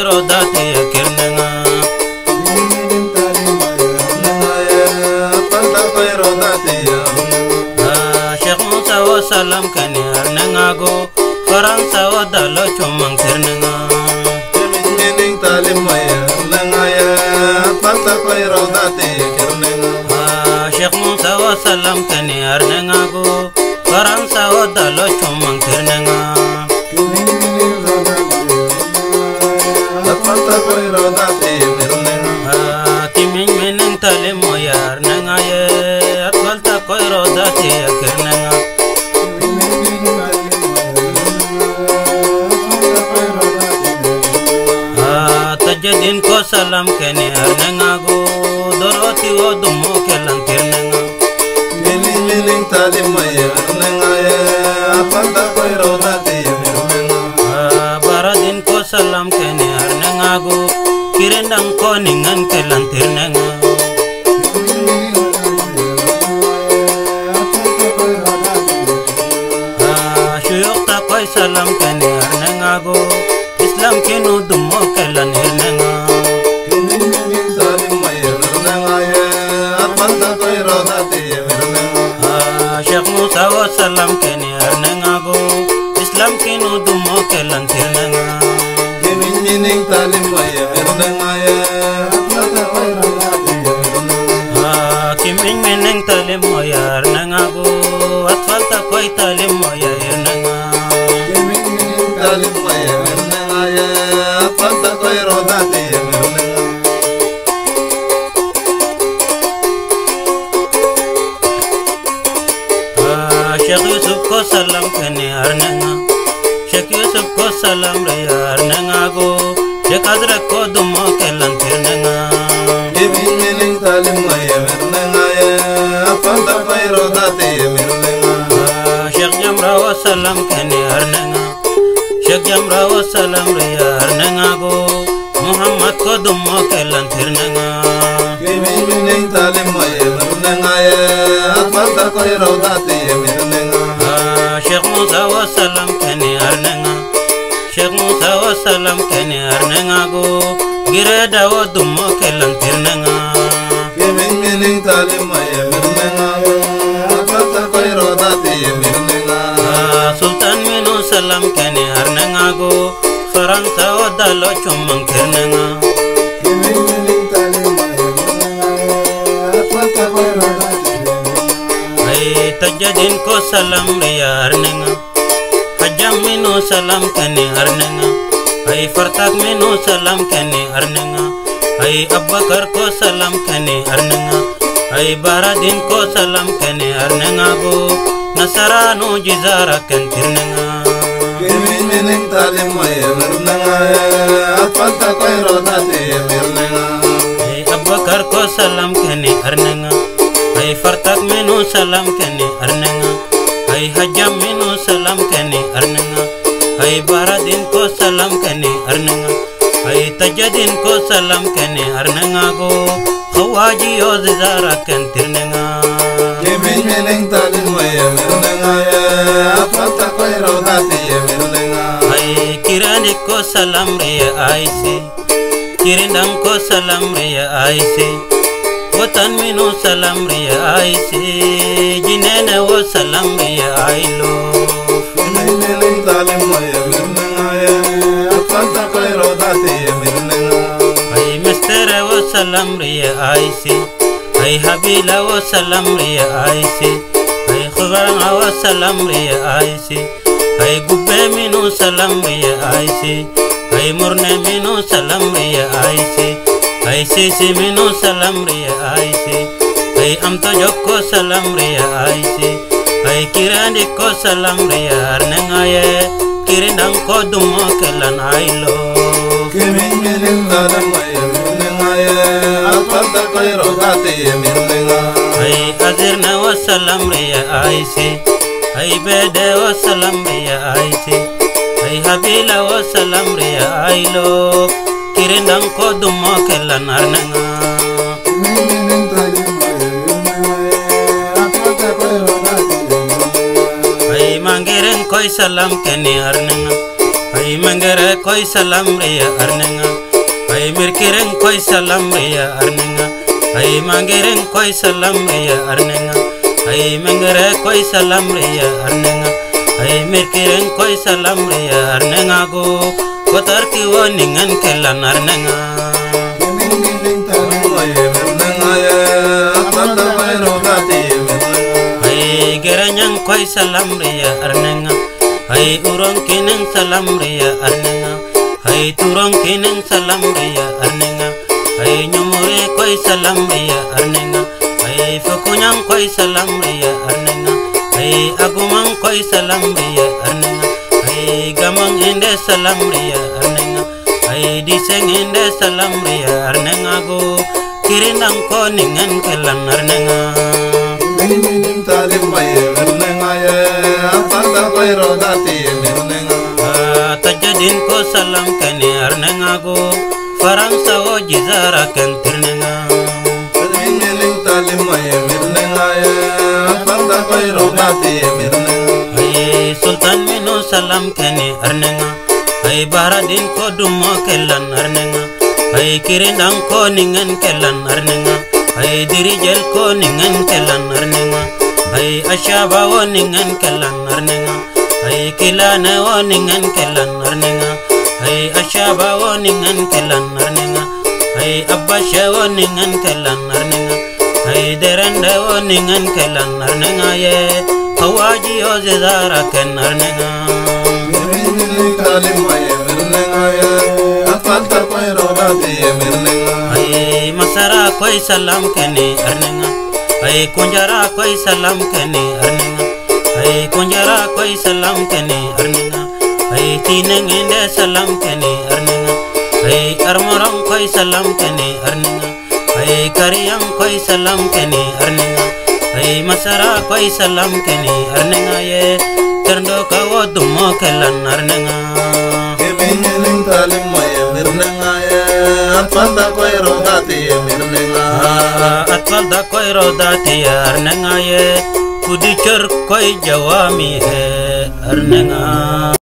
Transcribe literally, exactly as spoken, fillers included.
koiro dati kirnenga Falta koiro dati Sheikh Musa wa salam kani arnenga go Faransa wa dalo chumang kirnenga Mening talim maya nangaya Falta koiro dati kirnenga Sheikh Musa wa salam kani arnenga go Faransa wa dalo chumang kirnenga Falta koiro dati kirnenga Timing meneng talim moyar nengaye Falta koiro dati kirnenga Tajadin ko salam kani arnenga go Doroti wo dumo kelang kirnenga Mening mening talim maya nangaya Falta koiro dati kirnenga Baradin ko salam kani arnenga go Kirendang ko ningan kelang kirnenga Shuyok ta koy salam kani arnenga go Islam kinu dumo kelang hirnenga Mening talim maya nangaya Falta koiro dati kirnenga Sheikh Musa wa salam kani arnenga go Islam kinu dumo kelang hirnenga Mening mening talim maya nangaya Falta koiro dati kirnenga Kiming meneng talim moyar nenga go Atfalta koy talim moyar hirnenga Mening mening talim maya nangaya Falta koiro dati kirnenga Sheikh Yusuf ko salam kani arnenga Sheikh Yusuf ko salam re arnenga go Sheikh Azrak ko dumo kelang hirnenga Mening mening talim maya nangaya Falta koiro dati kirnenga Sheikh Jamra wa salam kani arnenga Sheikh Jamra wa salam re arnenga go Muhammad ko dumo kelang hirnenga Mening mening talim maya nangaya Falta koiro dati kirnenga Sheikh Musa wa salam kani arnenga Sheikh Musa wa salam kani arnenga go Gireda wa dumo kelang hirnenga Mening mening talim maya nangaya Falta koiro dati kirnenga Sultan minu salam kani arnenga go Faransa wa dalo chumang hirnenga Mening mening talim maya nangaya Falta koiro dati Ay tajadin ko salam re arnenga Hajam minu salam kani arnenga Ay fartak minu salam kani arnenga Ay Abubakar ko salam kani arnenga Ay Baradin ko salam kani arnenga go Nasaranu jizara kan tirnenga Mening mening talim maya nangaya Falta koiro dati kirnenga Ay Abubakar ko salam kani arnenga Ay fartak minu salam kani arnenga Ay Hajam minu salam kani arnenga Ay Baradin ko salam kani arnenga Ay Tajadin ko salam kani arnenga go Khawaji yo zizara kan tirnenga Mening mening talim maya nangaya Falta koiro dati kirnenga Ay Kirani ko salam re aisi Kirindang ko salam re aisi Watan minu salam re aisi Jinene wo salam re ailo Mening mening talim maya nangaya Falta koiro dati kirnenga Ay Mestere wo salam re aisi Ay Habila wo salam re aisi Ay Khubaranga wo salam re aisi Ay Gubbe minu salam re aisi Ay Murne minu salam re aisi Ay Sisi minu salam re aisi Ay Amta Jokko salam re aisi Ay Kirandi ko salam re arnengaye Kirindang ko dumo kelan ailo Mening mening talim maya nangaya Falta koiro dati kirnenga Ay Azirna wa salam re aisi Ay Bede wa salam re aisi Ay Habila wa salam re ailo Kirindang ko dumo kelan arnenga Mening mening talim maya nangaya Falta koiro dati kirnenga Ay Mangireng koy salam kani arnenga Ay ay mangere koy salam riya arnenga ay mirkiren koy salam riya arnenga ay mangeren koy salam riya arnenga ay mangere koy salam riya arnenga ay mirkiren koy salam riya arnenga go kotar ki woningan kelan arnenga ay geranyang koy salam riya arnenga ay urong kineng salam riya arnenga ay turong kineng salam riya arnenga ay nyumure koy salam riya arnenga ay fukunyang koy salam riya arnenga ay agumang koy salam riya arnenga ay gamang ende salam riya arnenga ay diseng ende salam riya arnenga go kirindang ko ningan kelan arnenga Minim talim maye mirnenga ye apanda koy rodati mirnenga tajadin ko salam kene arnenga go Faransa o jizara kentirnenga Minim talim maye mirnenga ye apanda koy rodati mirnenga ay sultan mino salam kene arnenga ay baradin ko dumo kelan arnenga ay kirindang ko ningan kelan arnenga ay dirijel ko ningan kelan arnenga ay asyaba o ningan kelan arnenga ay kilana o ningan kelan arnenga ay asyaba o ningan kelan arnenga ay abbasya o ningan kelan arnenga ay derenda o ningan kelan arnenga ye kawaji o zizara ken arnenga Minim talim maye mirnenga ye apanda koy rodati mirnenga ay masara koy salam kene arnenga ay kunjara koy salam kene arnenga ay kunjara koy salam kene arnenga ay tineng ende salam kene arnenga ay armorong koy salam kene arnenga ay kariyang koy salam kene arnenga ay masara koy salam kene arnenga ye terndo kawo dumo kelan arnenga Minim talim maye mirnenga ye apanda koy rodati mirnenga atwal da koy rodati arnenga ye kudi cer koy jawami e arnenga